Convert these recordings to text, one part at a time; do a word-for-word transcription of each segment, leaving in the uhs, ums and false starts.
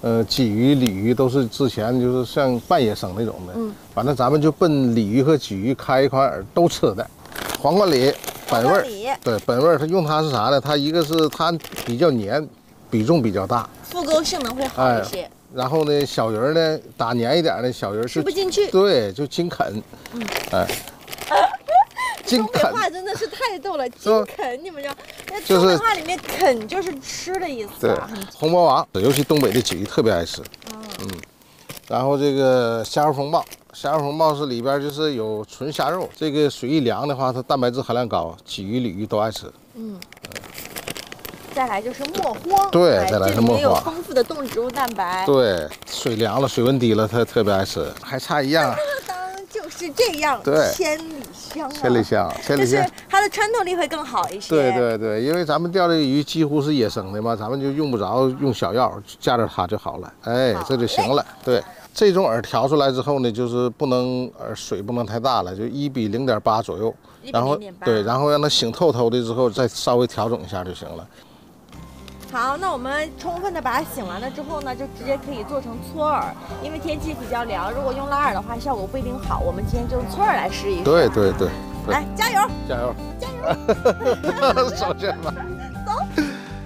呃，鲫鱼、鲤鱼都是之前就是像半野生那种的。嗯，反正咱们就奔鲤鱼和鲫鱼开一款饵都吃的。黄瓜鲤本味儿，对本味儿，它用它是啥呢？它一个是它比较黏，比重比较大， 复勾性能会好一些。哎、 然后呢，小鱼儿呢打黏一点的小鱼儿吃不进去， 对，就精啃。嗯，哎。 东北话真的是太逗了，精啃，你们知道？那东北话里面“啃”就是吃的意思、啊。 对，红毛王，尤其东北的鲫鱼特别爱吃。哦、嗯，然后这个虾肉风暴，虾肉风暴是里边就是有纯虾肉，这个水一凉的话，它蛋白质含量高，鲫鱼、鲤鱼都爱吃。嗯。 再来就是磨荒， 对，再来是磨荒， 有丰富的动植物蛋白。 对，水凉了，水温低了，它特别爱吃。还差一样。 就是这样，对，千里香、啊， 千里香，千里香， 就是它的穿透力会更好一些。 对对对，因为咱们钓的鱼几乎是野生的嘛，咱们就用不着用小药，加点它就好了，哎，这就行了。对，这种饵调出来之后呢，就是不能饵水不能太大了，就一比零点八左右，然后对，然后让它醒透透的之后，再稍微调整一下就行了。 好，那我们充分的把它醒完了之后呢，就直接可以做成搓饵，因为天气比较凉，如果用拉饵的话，效果不一定好。我们今天就用搓饵来试一试。 对对对， 来加油！ 加油！ 加油！ 首先吧， 走。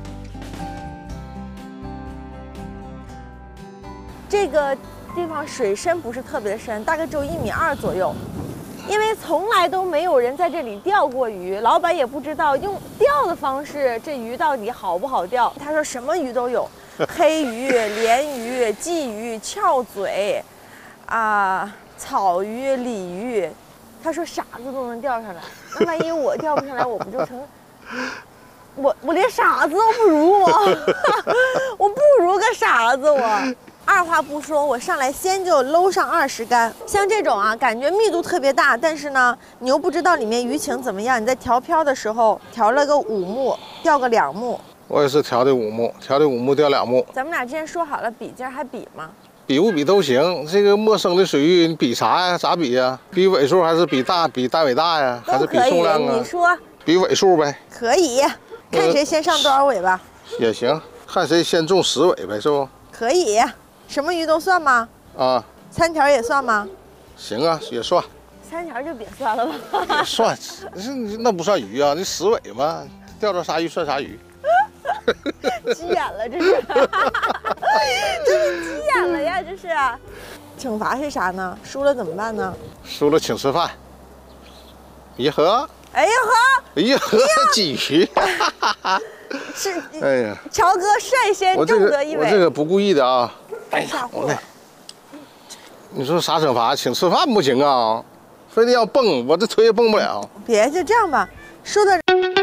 这个地方水深不是特别的深，大概只有一米二左右。因为从来都没有人在这里钓过鱼，老板也不知道用钓的方式这鱼到底好不好钓。他说什么鱼都有，黑鱼、鲢鱼、鲫鱼、翘嘴，啊、呃，草鱼、鲤鱼。他说傻子都能钓上来，那万一我钓不上来，我不就成我我连傻子都不如我，我不如个傻子我。二话不说，我上来先就搂上二十竿。像这种啊，感觉密度特别大，但是呢，你又不知道里面鱼情怎么样。你在调漂的时候调了个五目，钓个两目。 我也是调的五目，调的五目钓两目。 咱们俩之前说好了比，今儿还比吗？ 比不比都行。这个陌生的水域，你比啥呀？咋比呀？比尾数还是比大？比单尾大呀？还是比数量啊？ 你说。 比尾数呗。 可以，看谁先上多少尾吧。 呃、也行，看谁先中十尾呗，是不？ 可以。什么鱼都算吗？ 啊， 三条也算吗？ 行啊，也算。 三条就别算了吧。 也算，是那不算鱼啊，你十尾嘛，钓着啥鱼算啥鱼。 急眼了，这是，这是急眼了呀，这是。惩罚是啥呢？输了怎么办呢？ 输了请吃饭。一盒。 哎呀呵！ 一盒鲫鱼。 是。 哎呀， 乔哥率先重得一尾。 我这个不故意的啊。哎呀，我来。你说啥惩罚？请吃饭不行啊，非得要蹦，我这腿也蹦不了。 别，就这样吧，说的。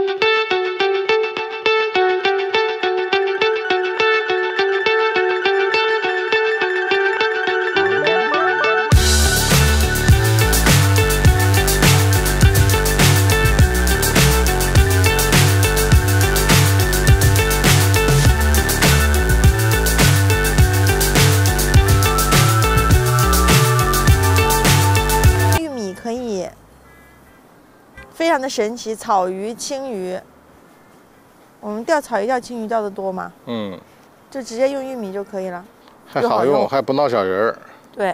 非常的神奇，草鱼、青鱼。我们钓草鱼、钓青鱼钓的多吗？嗯，就直接用玉米就可以了， 还好用，用还不闹小人儿。 对。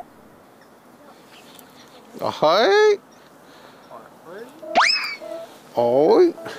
啊嗨！哦。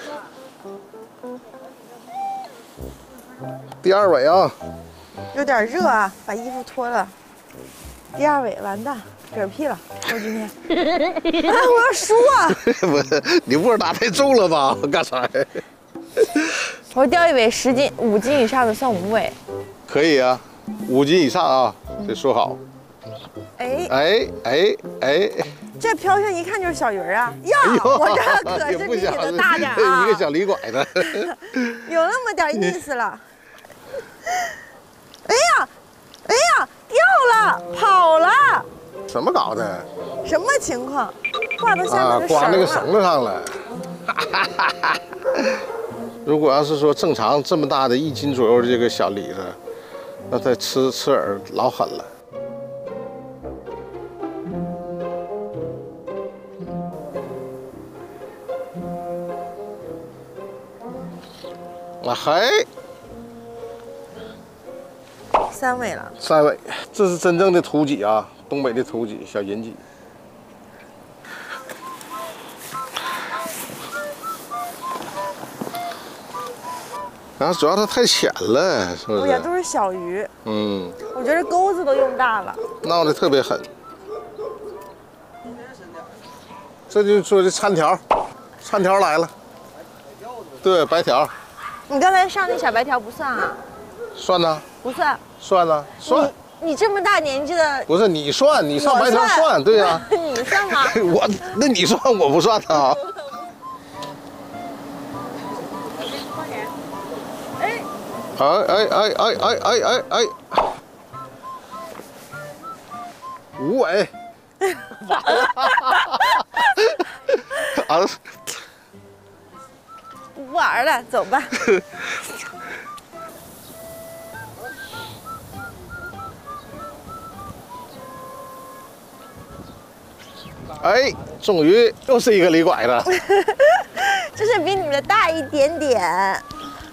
第二尾啊。 有点热啊，把衣服脱了。第二尾完蛋。嗝屁了！我今天，啊，我要输啊！ 不是，你握打太重了吧？刚才。 我钓一尾十斤、五斤以上的算五尾。 可以啊，五斤以上啊，得说好。 哎哎哎哎！ 这漂上一看就是小鱼儿啊！呀，我这可是比你的大点啊！ 一个小李拐的， 有那么点意思了。哎呀，哎呀，掉了，跑了！ 怎么搞的？ 什么情况？挂到下面的绳了。 挂那个绳子上了。如果要是说正常这么大的一斤左右的这个小李子，那它吃吃饵老狠了。啊嘿！ 三尾了。 三尾，这是真正的土鲫啊，东北的土鲫，小银鲫。然后主要它太浅了，是不是？ 哎呀，都是小鱼。 嗯， 我觉得钩子都用大了， 闹得特别狠。这就是说的餐条，餐条来了。对，白条。 你刚才上那小白条不算啊？ 算呢？ 不算。 算呢？算。 你你这么大年纪的， 不是你算，你上白条算，对呀。 你算吗？ 我那你算，我不算啊。哎哎哎哎哎哎哎哎！无尾，完了！啊！ 不玩了，走吧。 哎，终于又是一个里拐的。 这是比你们的大一点点。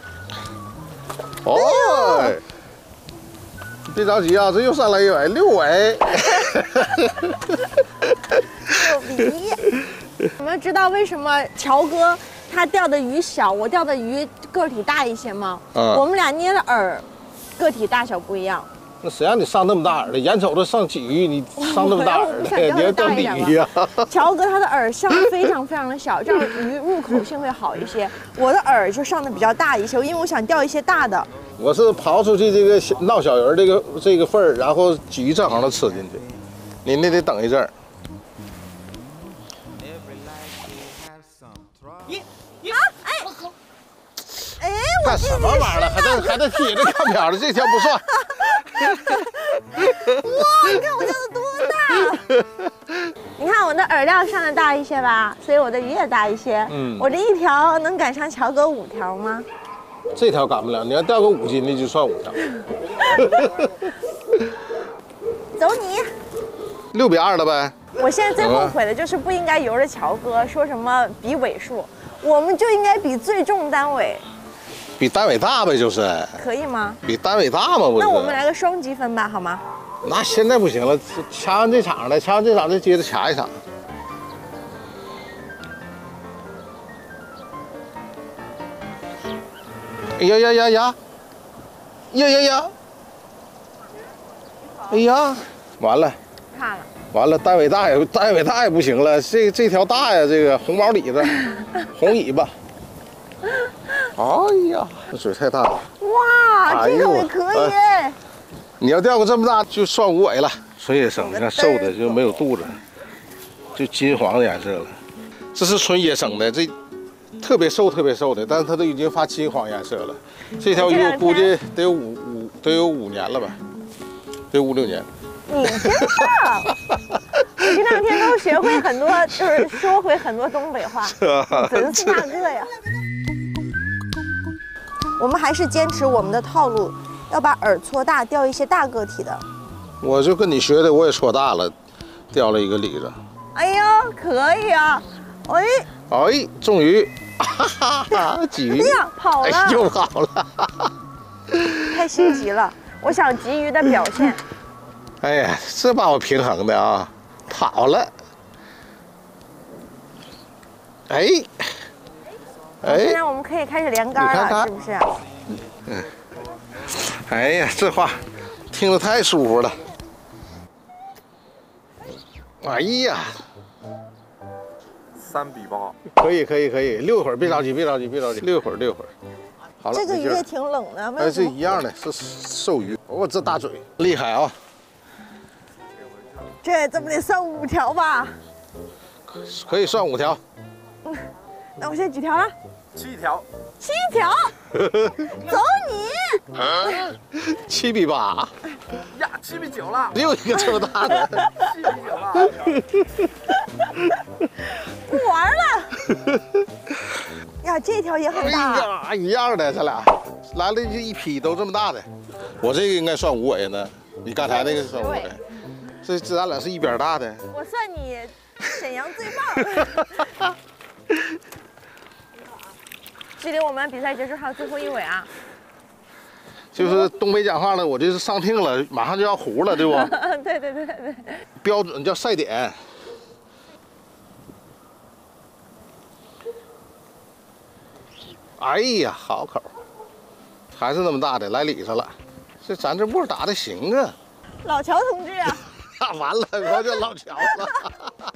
哦，别着急啊，这又上来一尾，六尾。 六比一。你们知道为什么乔哥他钓的鱼小，我钓的鱼个体大一些吗？嗯。我们俩捏的饵，个体大小不一样。 那谁让你上那么大饵的？眼瞅着上鲫鱼，你上那么大饵的，你要钓鲤鱼啊？ 乔哥他的饵上的非常非常的小，这样鱼入口性会好一些。我的饵就上的比较大一些，因为我想钓一些大的。 我是刨出去这个闹小鱼这个这个份儿，然后鲫鱼正好能吃进去。你那得等一阵儿。 啊！哎，哎， 干什么玩意儿了？还在还在贴着看表的，这条不算。 哇，你看我钓的多大！你看我的饵料上的大一些吧，所以我的鱼也大一些。嗯，我这一条能赶上乔哥五条吗？ 这条赶不了，你要钓个五斤的就算五条。 走你！ 六比二了呗。 我现在最后悔的就是不应该由着乔哥说什么比尾数，我们就应该比最重单位。 比单位大呗，就是。 可以吗？ 比单位大嘛，不是？ 那我们来个双积分吧，好吗？ 那现在不行了，掐完这场了，掐完这场再接着掐一场。哎呀呀呀呀！呀呀呀！哎呀，完了！ 怕了。 完了，单尾大也单尾大也不行了，这这条大呀，这个红毛里子，红尾巴。哎呀，这嘴太大了！ 哇，这个尾可以哎。 你要钓个这么大，就算无尾了。纯野生，你看瘦的就没有肚子，就金黄的颜色了。这是纯野生的，这特别瘦特别瘦的，但是它都已经发金黄颜色了。这条鱼我估计得有五五得有五年了吧，得有五六年。 你真棒！你这两天都学会很多，就是说回很多东北话，真是那个呀。我们还是坚持我们的套路，要把饵搓大，钓一些大个体的。我就跟你学的，我也搓大了，钓了一个鲤子。 哎呦，可以啊！哎哎，终于，哈哈哈，鲫鱼！ 哎呀，跑了！ 哎，又跑了！ 太心急了，我想鲫鱼的表现。 哎呀，这把我平衡的啊，跑了。哎， 哎，现在我们可以开始连竿了，是不是？ 嗯。哎呀，这话听着太舒服了。哎呀， 三比八， 可以可以可以，溜一会儿，别着急别着急别着急，溜一会儿溜一会儿。好了， 这个鱼也挺冷的， 哎，是一样的，是瘦鱼。我这大嘴厉害啊！ 这怎么得算五条吧？ 可以算五条。 嗯，那我现在几条了？ 七条。 七条。走你！ 啊，七比八。 呀，七比九了。 又一个这么大的。 七比九了。 不玩了。呀，这条也很大。 哎呀，一样的，咱俩来了就一批，都这么大的。我这个应该算五尾呢，你刚才那个算五尾。这这咱俩是一边大的。 我算你沈阳最棒。距离我们比赛结束还有最后一尾啊！ 就是东北讲话了，我这是上听了，马上就要糊了，对不？ 对对对对， 标准叫赛点。哎呀，好口，还是那么大的，来里头了。这咱这沫打的行啊。 老乔同志啊。 完了，我叫老乔了。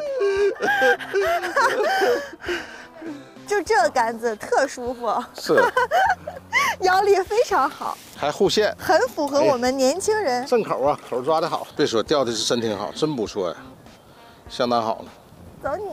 就这杆子特舒服， 是， 腰力非常好， 还护线， 很符合我们年轻人。 正口啊，口抓的好，别说钓的是真挺好，真不错呀，相当好了。 走你，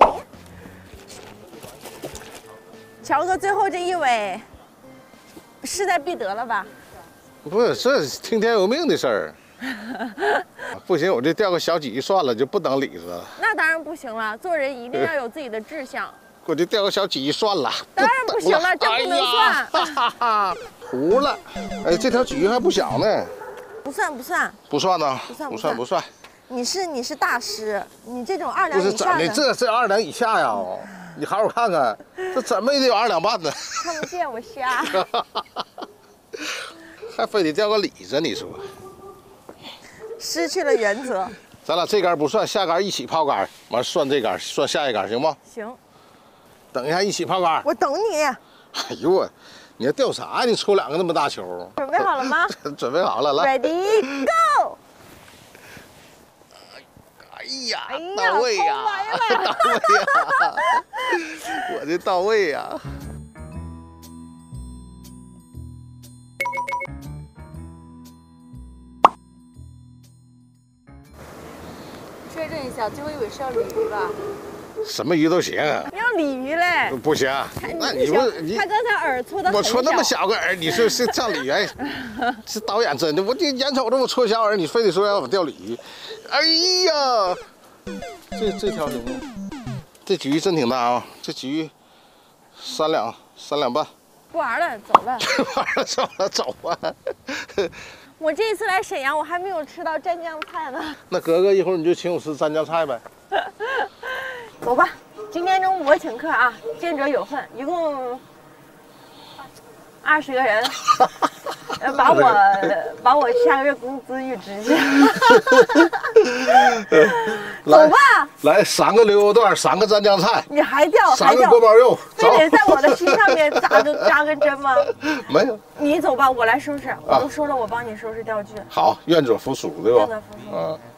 乔哥，最后这一尾势在必得了吧？ 不是，这听天由命的事儿。不行，我这钓个小鲫鱼算了，就不等里子了。 那当然不行了，做人一定要有自己的志向。 我就钓个小鲫鱼算了。 当然不行了，这不能算。 哈哈哈，糊了。哎，这条鲫鱼还不小呢。 不算不算。 不算呢？ 不算不算不算。 你是你是大师，你这种二两不是以下的。 怎的？这这二两以下呀？你好好看看，这怎么也得有二两半呢。 看不见我瞎。 还非得钓个里子，你说？ 失去了原则。 咱俩这杆不算，下杆一起抛杆，完算这杆，算下一杆，行不？ 行。 等一下一起抛杆。 我等你。 哎呦我，你要钓啥呀？你抽两个那么大球。 准备好了吗？ 准备好了，来。 Ready go。 哎呀， 哎呀到位呀！到位呀！我这到位呀！ 确认一下，最后一尾是要鲤鱼吧？ 什么鱼都行。 要鲤鱼嘞？ 不行，那你不你他刚才饵搓的我搓那么小个饵，你说是像鲤鱼？哎，这导演真的，我这眼瞅着我搓小饵，你非得说让我钓鲤鱼？哎呀，这这条行吗？这鲫鱼真挺大啊！这鲫鱼三两三两半。 不玩了，走了。 玩了，走了，走吧。 我这一次来沈阳，我还没有吃到蘸酱菜呢。 那哥哥一会儿你就请我吃蘸酱菜呗。 走吧，今天中午我请客啊，见者有份，一共二十个人，把我把我下个月工资预支一下。走吧。 来三个溜肉段，三个蘸酱菜。 你还钓？ 三个锅包肉。 非得在我的心上面扎根扎根针吗？ 没有。 你走吧，我来收拾。我都说了，我帮你收拾钓具。 好，愿者服属，对吧？ 愿者服属。 嗯。